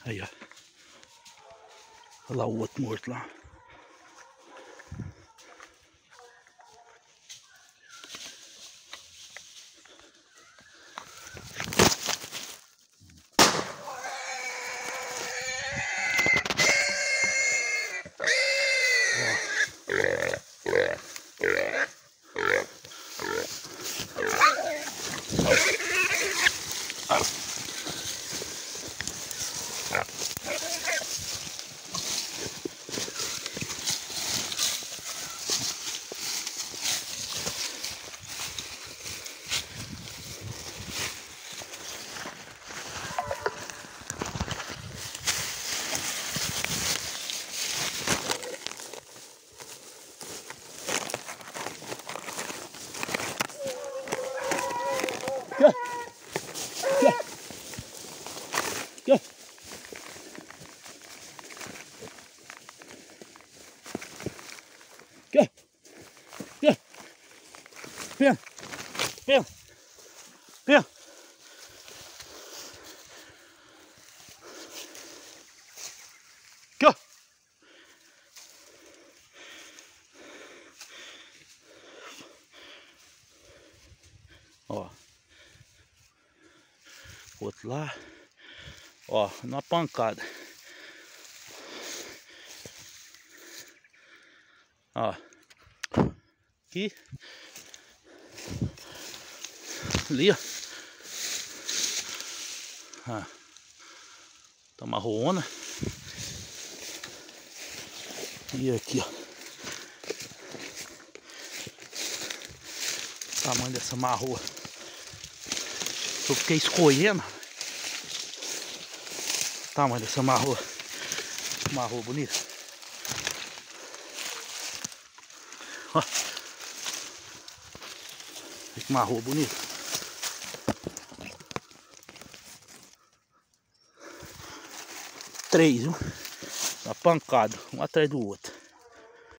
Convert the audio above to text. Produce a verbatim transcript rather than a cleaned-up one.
Aí, ó. Olha lá o outro morto lá. Pena, pena, pena. Aqui, ó. Ó. Outro lá. Ó, numa pancada. Ó. Aqui. Ali, ó. Ah. Tá uma roona. E aqui, ó. O tamanho dessa marroa. Eu fiquei escolhendo. O tamanho dessa marroa. Marroa bonita. Ó. Que marroa bonita. Três, viu? Uma pancada, um atrás do outro.